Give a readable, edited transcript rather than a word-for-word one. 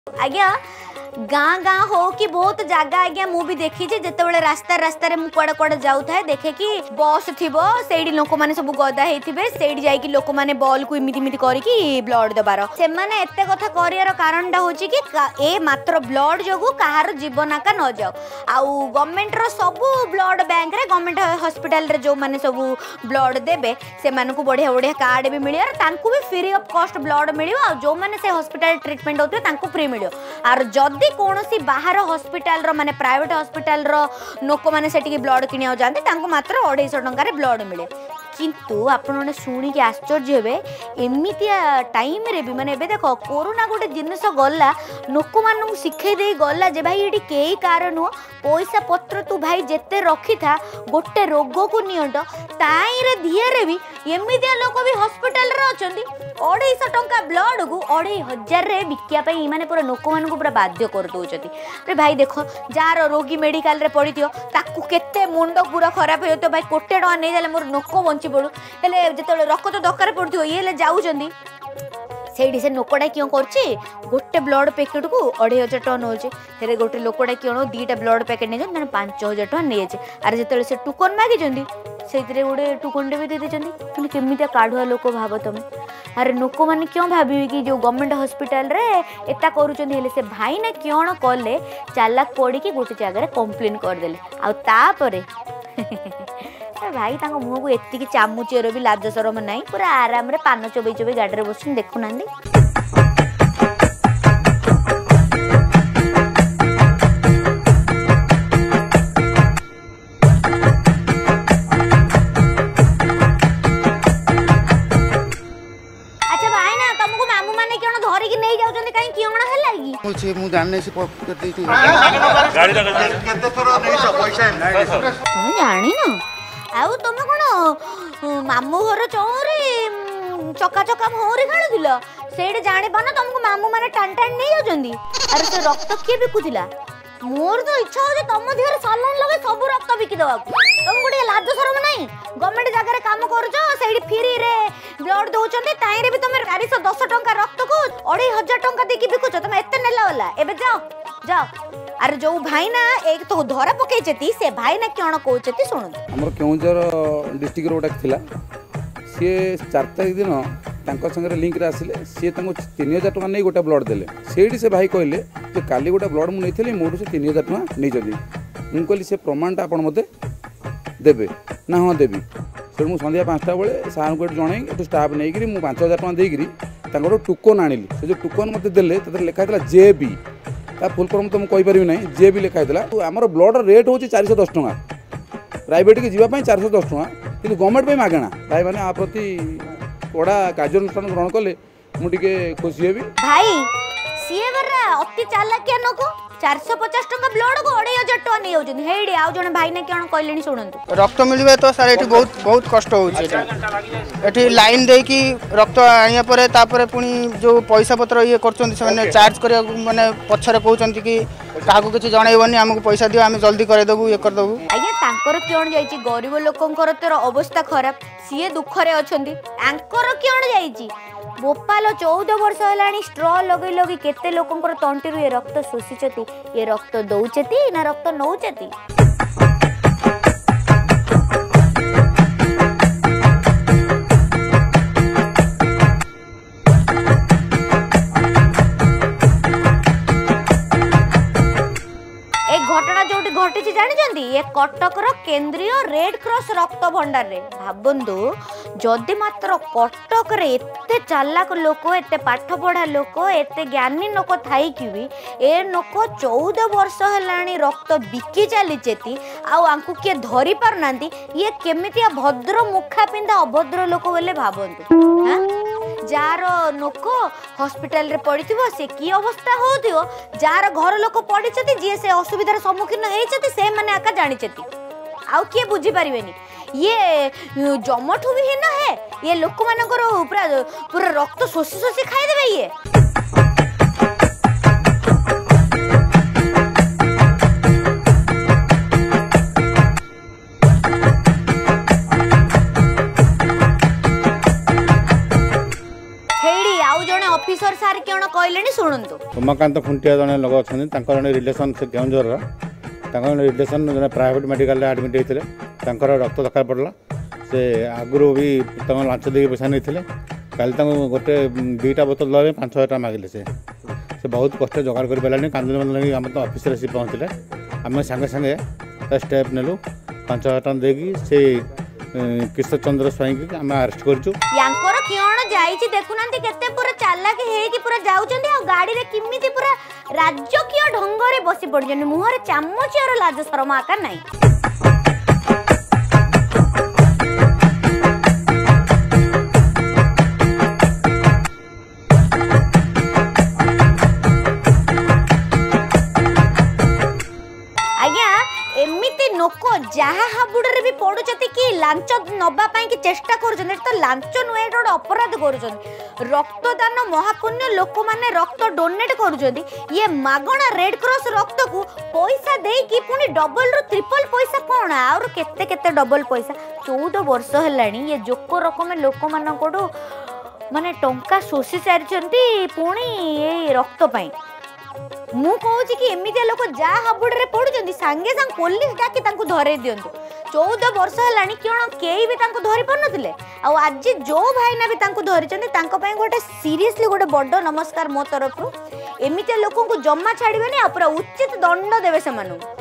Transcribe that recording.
आज्ञा गाँ गाँ हो कि बहुत जगह आज्ञा मु भी देखी जिते रास्ता रास्ता रे कुआड़े कुआड़े जाऊ थाए देखे कि बस थीबो सेडी लोक माने सब गदा हेथिबे सेडी जाई कि लोक माने बॉल को इमिति इमिति करिकि ब्लड दबार से माने एते कथा करियार कारणटा होची कि ए मात्र ब्लड जोगु कहार जीवन आका न जाऊ आउ गवर्नमेंट रो सब ब्लड बैंक रे गवर्नमेंट हॉस्पिटल रे जो माने सब ब्लड देबे से माने को बढ़िया बढ़िया कार्ड भी मिलियो तांकु भी फ्री ऑफ कॉस्ट ब्लड मिलियो आ जो माने से हॉस्पिटल ट्रीटमेंट होते तांकु फ्री मिलियो आर जदी कोनोसी बाहर हॉस्पिटल रो माने प्राइवेट हॉस्पिटल रो लोक माने सेठी ब्लड किनिया जानते तांको मात्र 250 टंका रे ब्लड मिले किंतु आपण माने सुनी के आश्चर्य हेबे एमितिया टाइम रे भी माने एबे देखो कोरोना गोटे जिनस गला लोक मानू सिखै देई गला जे भाई एडी केई कारण पैसा पत्र तू भाई जेते रखी था गोटे रोग को नियंट ताई रे धिया रे भी एमितिया लोक भी हॉस्पिटल रे अछंती 250 टंका ब्लड को 2500 रे बिकिया पई माने पूरा लोक मानू पूरा बाध्य कर दोचती रे भाई देखो जार रोगी मेडिकल रे पड़िथियो ताकू केते मुंड पूरा खराब होतो भाई कोटे टका नै देले मोर नोक बंची पड़ू हेले जेते रक्त दरकार पड़थियो ये ले जाउचंदी सेठी से लोकटा क्यों करछि गोटे ब्लड पैकेट को 2500 टका नौचे हेरे गोटे लोकटा क्यों दीटा ब्लड पैकेट नै जन 5000 टका नै जे अरे जेते से टुकन मागी जंदी सेतिरे गोटे टुकन भी दे देचंदी माने केमिता काढुआ लोक भाव तमे अरे लोक माने क्यों भाबी कि जो गवर्नमेंट हॉस्पिटल रे एता करूचंदी हेले से भाई ना क्यों कले चालाक पड़ी कि गोटे जगह कंप्लेन कर देले आ तापरे भाई तांको मुह को एतिकी चामुचेर भी लाज शरम नहीं पूरा आराम रे पान चोबई चोबई गाड़ी रे बसन देखु नांदी अच्छा भाई ना तुमको मामू माने क्यों धरि कि नहीं जाउचंदी काई क्यों हला की मुझे मु जानने से कर दी थी गाड़ी लगा केते थरो नहीं सब पैसा नहीं जानी ना आउ तुम कौन मामू घर चौरे चका चका मोहरी खेलुल सेठ जानी पाना तुमको मामू माने टाण टाण नहीं जाउचंदी अरे से रक्त किए बिकुथिला मोर तो इच्छा हो जे तुम देहर सालान लगे सब रक्त बिकी दवा तुम गुटे लाज शरम नहीं गवर्नमेंट जगह रे काम करछो सेठी फ्री रे ब्लड दोचंदी ताई रे भी तुम 410 टंका रक्त को 2500 टंका देकी बिकुछ तुम एते नेला वाला एबे जाओ जाओ अरे जो भाई ना एक तो धरा पकईचती से भाई ना क्यों कहते शुणु हमर केउंझर डिस्ट्रिक्ट रो गोटे थिला सी 4 तारिख दिन तांको संगे लिंक रे आसिले सी तांको 3000 टका नै गोटे ब्लड देले सेठी से भाई कहले जे काली गोटे ब्लड मु नैथिली मोडू से 3000 टका नै जदी मु कहली से प्रमाणटा आपण मते देबे ना हां देबी फिर मु संध्या 5टा बेले सार को जणै एटू स्टाफ नै गिरी मु 5000 टका देई गिरी तांको टुकन आनिली से जो टुकन मते देले तते लिखा थिला जेबी ता फुल फॉर्म तो मुझे कहीपर ना जे भी लिखाई आमर ब्लड रेट हूँ 410 टका प्राइवेट की जीवाई 410 टका कि गवर्नमेंट मागणा भाई मैंने आ प्रति कड़ा कार्यानुष्ठान ग्रहण कले मुझे खुशी हेबी भाई सीए बरा अति चालाकिया नको 450 टका ब्लड को 2500 टका नहीं होजन हेडी आउ जने भाई ने कोन कहलेनी सुनंतु रक्त मिलबे तो सारे एठी बहुत कष्ट होउछ एठी लाइन दे कि रक्त आनिया परे तापरे पुनी जो पैसा पत्र ये करचोंती से चार्ज करिया माने पछरे कहउचंती कि काहाको किछ जणाइबनी हमको पैसा दियो हम जल्दी करे देबू ये कर देबू आया तांकर क्यों जाईची गरीब लोकंकर तो अवस्था खराब सीए दुख रे अछंती आंकर क्यों जाईची गोपाल 14 वर्ष है स्ट्रॉ लगे लगे केते लोकंकर तंटी ये रक्त शोषिचती ये रक्त दौचती ना रक्त नौचती घटना जो घटी जानी ये कटकर केंद्रीय रेड क्रॉस रक्त भंडार रे भाबंतु जदि मात्र कटक रे एते चालाक लोक एते पाठ पढ़ा लोक एते ज्ञानी लोक थाई कि भी ए लोक 14 वर्ष हेलाणी रक्त बिकी चलीचेती आंकु किए धरी पार नांती ये केमितिया भद्र मुखा पिंधा अभद्र लोक बोले भाबंतु हां जार लोक हॉस्पिटल रे पड़िथिबो से की अवस्था होथिबो जार घर लोक पड़िचती जे से असुविधार सम्मुखीन हेचती से माने आका जानिचती आउ किए बुझी परिबेनी ये जमठू भी न है ये लोक मानकर पूरा रक्त शोषी शोषी खाई देबे ये ऑफिसर सार क्यों कहले शुणु रमाकांत खुंटिया जड़े लोक अच्छा जड़े रिलेसन से केउझर रिलेसन जड़े प्राइवेट मेडिकल आडमिट होते रक्त दरकार पड़ा से आगु भी लांच दे पैसा नहीं काली गोटे 2टा बोतल दे 5,000 टका मागिले से बहुत कष्ट जोगाड़ कर पारानी कांदन आम तो ऑफिस आसी पहुँचले आम सांगे सांगे स्टेप नेलु 5,000 टका देगी से किशोर चंद्र स्वाई की आम अरेस्ट करछु यांकर किण जाईची देखुनांती केते पूरा चालाक हे कि पूरा जाउचंदी आ गाड़ी रे किमिति पूरा राजकीय ढंग रे बसी पड़जन मुहरे चामच और लाज शरम आका नाही। लोक जहाँ हाबुड़े भी पड़ुचती कि लांच नवाई कि चेष्टा कर तो लांच नुहे गोटे अपराध कर रक्तदान महापुण्य लोक मैंने रक्त डोनेट कर ये मागणा रेड क्रॉस रक्त को पैसा देकी पुणी डबल रु ट्रिपल पैसा कौन आउर केते केते डबल पैसा 14 वर्ष हेलानी ये जोक रकम लोक मान माने टंका शोषी सारी पुणी ये रक्त पाई मु कहूँ कि एमती लोक जहाँ हाबुड़े पड़ुं सांगे सांग पुलिस डाकी धरे दिंतु 14 वर्ष है कई भी धरी पार ना आज जो भाईना भी धरी गोटे सीरियसली गोटे बड़ नमस्कार मो तरफ एमती लोक जमा छाड़े पूरा उचित दंड देवे से।